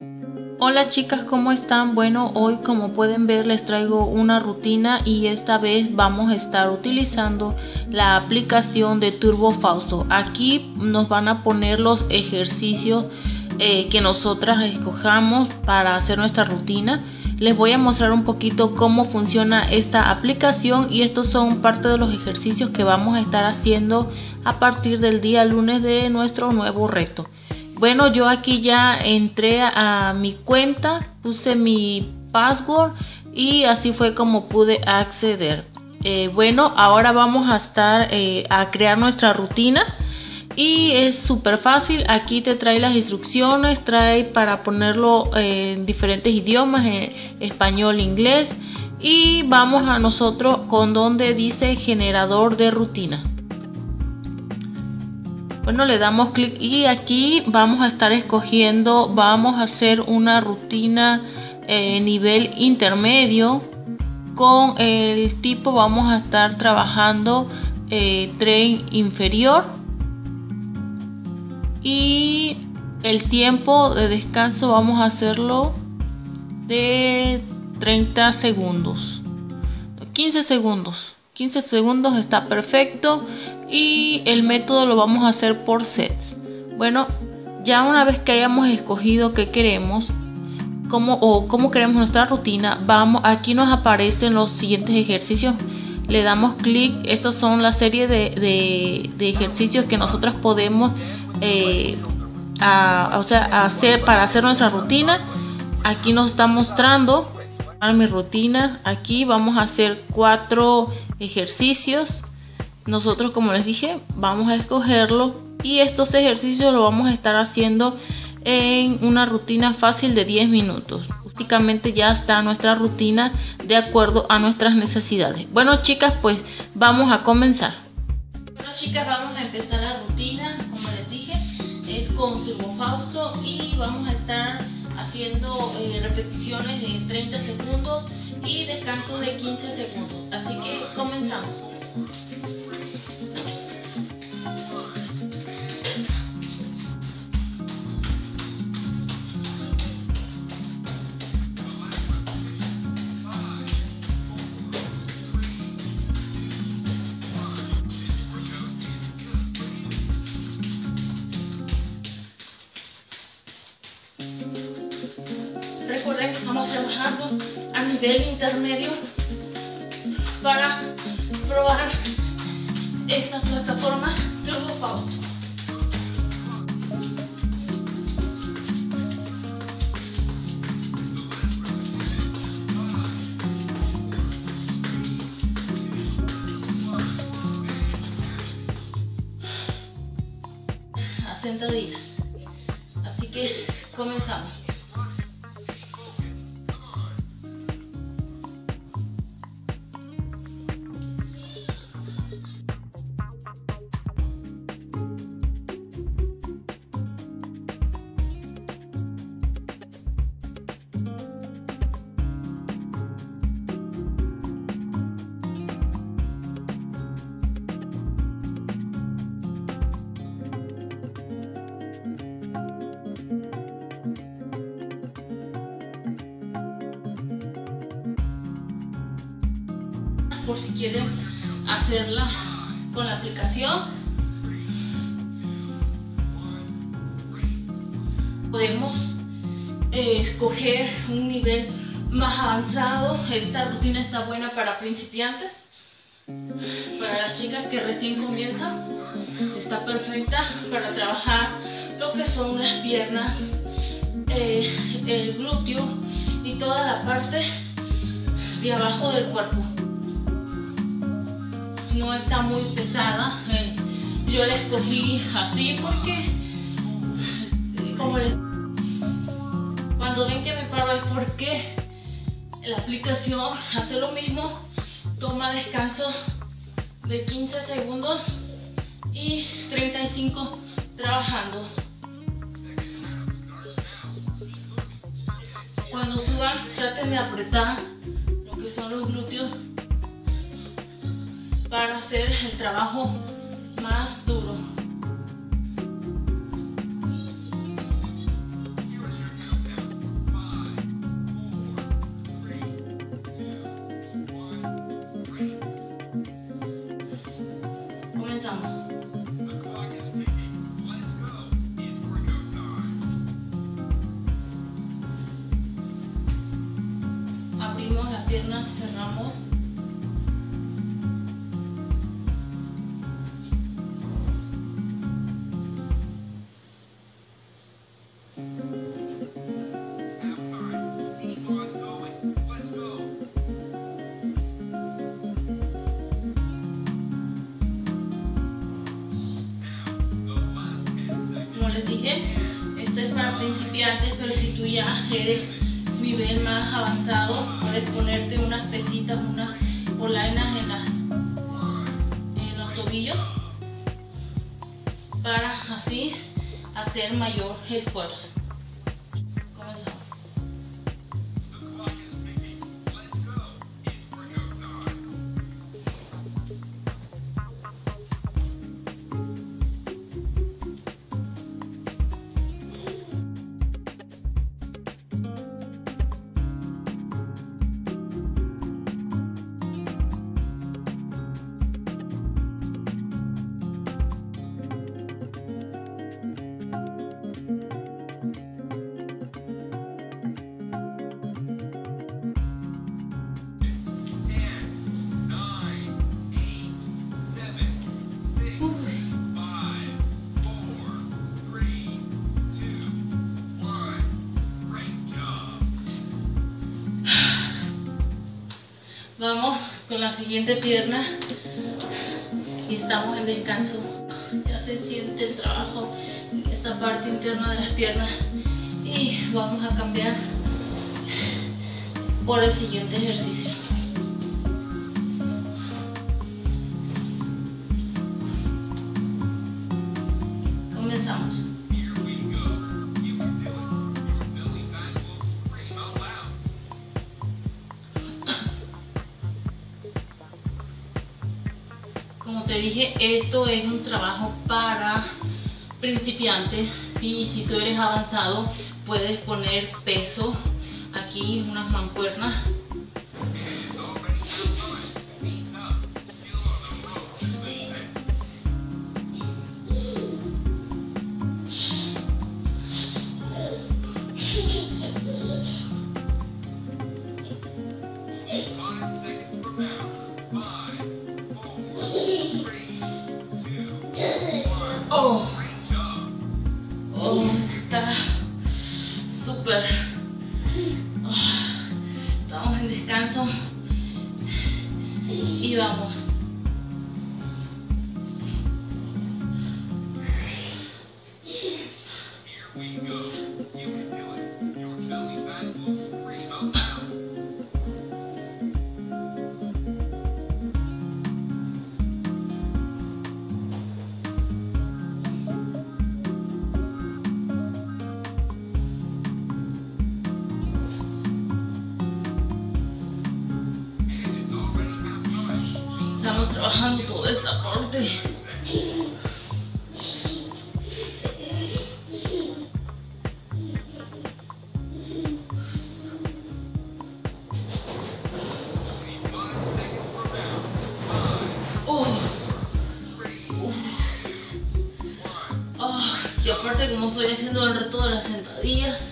Hola chicas, ¿cómo están? Bueno, hoy como pueden ver les traigo una rutina y esta vez vamos a estar utilizando la aplicación de Turbo Fausto. Aquí nos van a poner los ejercicios que nosotras escojamos para hacer nuestra rutina. Les voy a mostrar un poquito cómo funciona esta aplicación y estos son parte de los ejercicios que vamos a estar haciendo a partir del día lunes de nuestro nuevo reto. Bueno, yo aquí ya entré a mi cuenta, puse mi password y así fue como pude acceder. Bueno, ahora vamos a estar a crear nuestra rutina y es súper fácil. Aquí te trae las instrucciones, trae para ponerlo en diferentes idiomas, en español, inglés, y vamos a nosotros con donde dice generador de rutinas. Bueno, le damos clic y aquí vamos a estar escogiendo, vamos a hacer una rutina nivel intermedio. Con el tipo vamos a estar trabajando tren inferior y el tiempo de descanso vamos a hacerlo de 30 segundos, 15 segundos. 15 segundos está perfecto y el método lo vamos a hacer por sets. Bueno, ya una vez que hayamos escogido qué queremos, cómo queremos nuestra rutina, aquí nos aparecen los siguientes ejercicios. Le damos clic. Estos son la serie de ejercicios que nosotras podemos hacer para hacer nuestra rutina. Aquí nos está mostrando mi rutina. Aquí vamos a hacer 4 ejercicios. Nosotros, como les dije, vamos a escogerlo y estos ejercicios lo vamos a estar haciendo en una rutina fácil de 10 minutos. Prácticamente ya está nuestra rutina de acuerdo a nuestras necesidades. Bueno chicas, pues vamos a comenzar. Bueno chicas, vamos a empezar la rutina. Como les dije, es con Turbo Fausto y vamos a estar haciendo repeticiones de 30 segundos y descanso de 15 segundos. Así que comenzamos. Recuerden que estamos trabajando a nivel intermedio para probar esta plataforma Turbo Fausto. A sentadillas. Así que comenzamos. Por si quieren hacerla con la aplicación, podemos escoger un nivel más avanzado. Esta rutina está buena para principiantes, para las chicas que recién comienzan. Está perfecta para trabajar lo que son las piernas, el glúteo y toda la parte de abajo del cuerpo. No está muy pesada. Yo la escogí así porque cuando ven que me paro es porque la aplicación hace lo mismo, toma descanso de 15 segundos y 35 trabajando. Cuando suban, traten de apretar lo que son los glúteos para hacer el trabajo más duro. abrimos la pierna, cerramos. Como les dije, esto es para principiantes, pero si tú ya eres nivel más avanzado, puedes ponerte unas pesitas, unas polainas en los tobillos para así hacer mayor esfuerzo. Comenzamos. Vamos con la siguiente pierna y estamos en descanso. Ya se siente el trabajo en esta parte interna de las piernas y vamos a cambiar por el siguiente ejercicio. Comenzamos. Como te dije, esto es un trabajo para principiantes y si tú eres avanzado puedes poner peso aquí, unas mancuernas. Está súper. Estamos en descanso y vamos. Estamos trabajando toda esta parte. Y aparte, como estoy haciendo el reto de las sentadillas,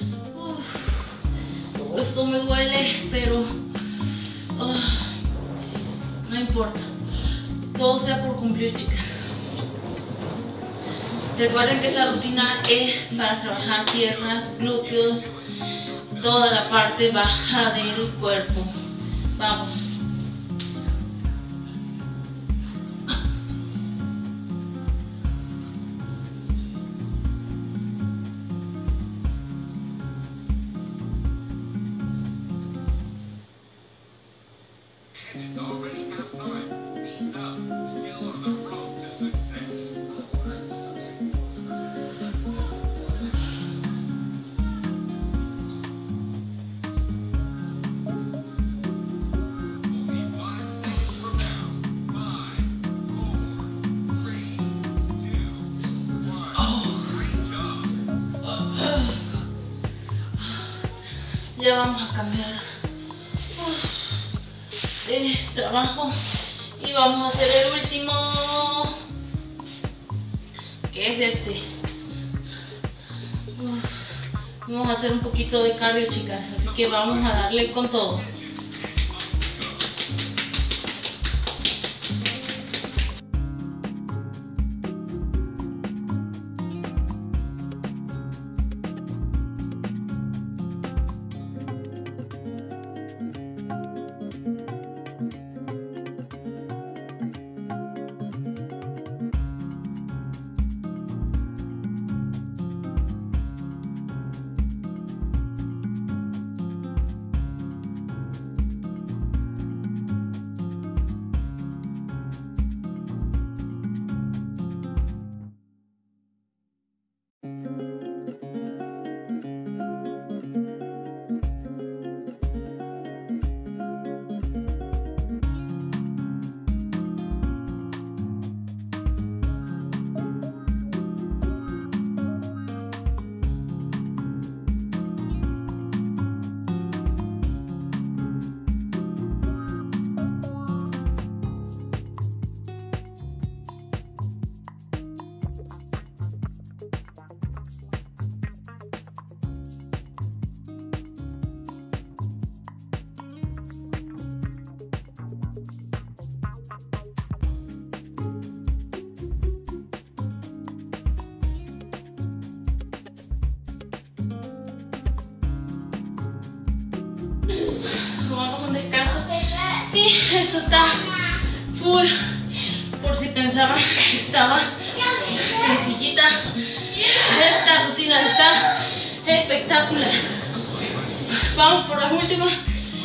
todo esto me duele, pero no importa, todo sea por cumplir, chicas. Recuerden que esta rutina es para trabajar piernas, glúteos, toda la parte baja del cuerpo. Vamos. It's already half time. Be tough. Still on the road to success. Only 5 seconds from now. 5, 4, 3, 2, 1. Great job. Ya vamos a cambiar de trabajo y vamos a hacer el último, que es este. Vamos a hacer un poquito de cardio, chicas, así que vamos a darle con todo. descanso. Y eso está full. Por si pensaban que estaba sencillita, esta rutina está espectacular. Vamos por las últimas.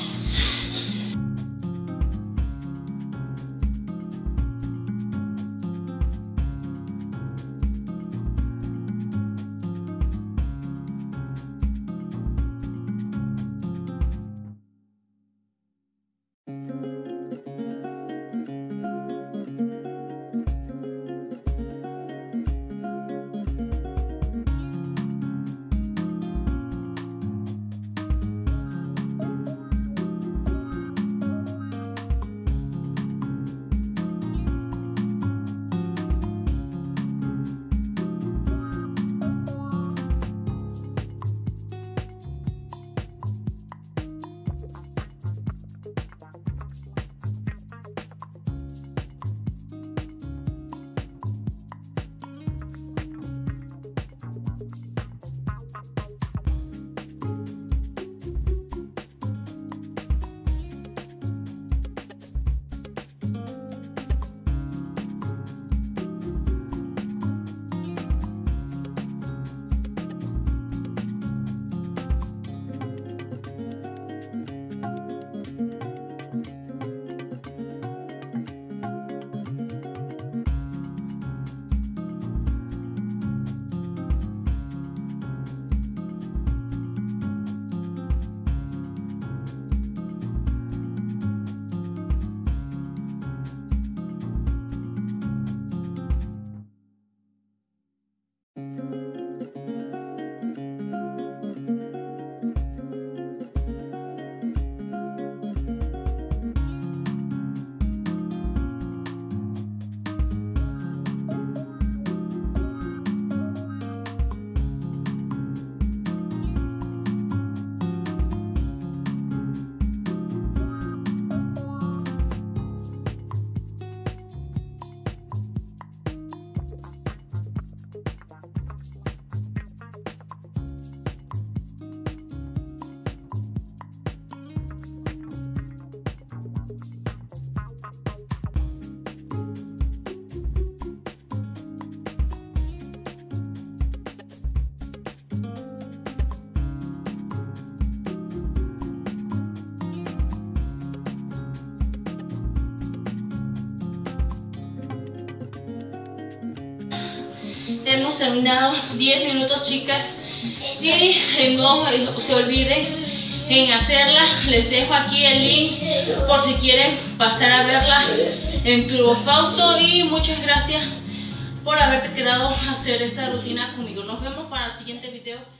Hemos terminado 10 minutos, chicas, y no se olviden en hacerla. Les dejo aquí el link por si quieren pasar a verla en Turbo Fausto, y muchas gracias por haberte quedado a hacer esta rutina conmigo. Nos vemos para el siguiente video.